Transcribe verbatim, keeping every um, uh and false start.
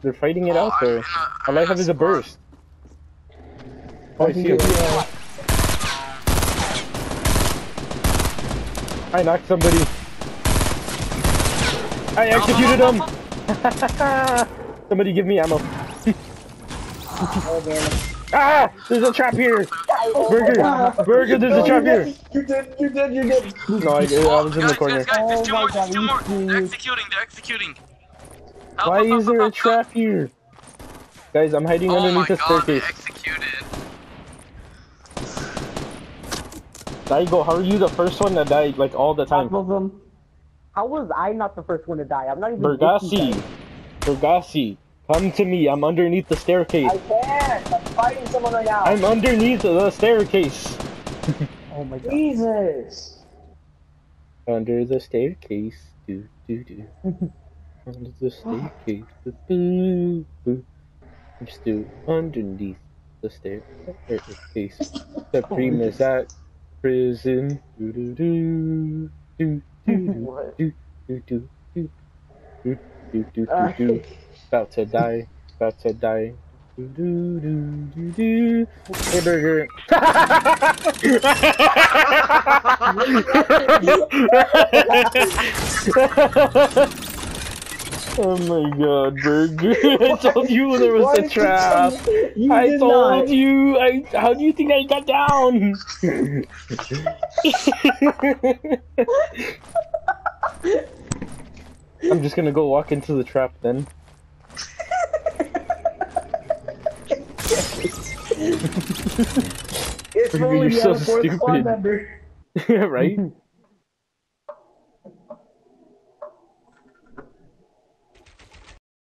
They're fighting it oh, out there. All I have is a burst. Oh, I see it. I knocked somebody. I executed him! Somebody give me ammo. Ah! There's a trap here! Burger! Burger, there's a trap here! You did, you did, you did! No, I, I was in the corner. Guys, guys, there's two Oh more, my there's God, two more! you They're executing, they're executing! Help, Why help, help, is there help, a help, trap help. here? Guys, I'm hiding Oh underneath my the God, they staircase. executed. Daigo, how are you the first one that died, like, all the time? Half of them. How was I not the first one to die? I'm not even. Bergassi! Bergassi! Come to me, I'm underneath the staircase. I can't! I'm fighting someone right now! I'm underneath the staircase. Oh my God. Jesus! Under the staircase. Do, do, do. Under the staircase. Boo, boo, boo. I'm still underneath the staircase. Supreme is at prison. Do, do, do. Do, do, do, do, do, do, do, do, do, do, do. About to die. About to die. Do, do, do, do, do. Hey, Burger. Oh my God, Burger! I told you there was a trap. You I did told not. you. I. How do you think I got down? I'm just gonna go walk into the trap then. It's Burger, only you're the so other fourth squad stupid. member. Right?